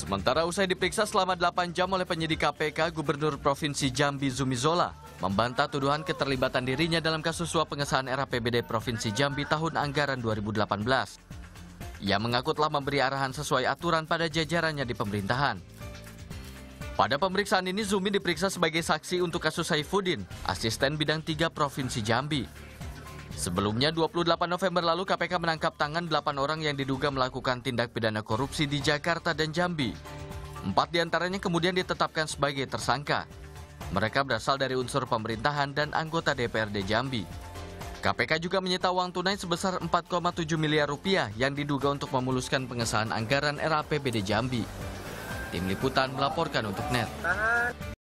Sementara usai diperiksa selama 8 jam oleh penyidik KPK, Gubernur Provinsi Jambi Zumi Zola membantah tuduhan keterlibatan dirinya dalam kasus suap pengesahan RAPBD Provinsi Jambi tahun anggaran 2018. Ia mengaku telah memberi arahan sesuai aturan pada jajarannya di pemerintahan. Pada pemeriksaan ini, Zumi diperiksa sebagai saksi untuk kasus Saifuddin, asisten bidang 3 Provinsi Jambi. Sebelumnya, 28 November lalu KPK menangkap tangan 8 orang yang diduga melakukan tindak pidana korupsi di Jakarta dan Jambi. 4 diantaranya kemudian ditetapkan sebagai tersangka. Mereka berasal dari unsur pemerintahan dan anggota DPRD Jambi. KPK juga menyita uang tunai sebesar 4,7 miliar rupiah yang diduga untuk memuluskan pengesahan anggaran RAPBD Jambi. Tim Liputan melaporkan untuk NET.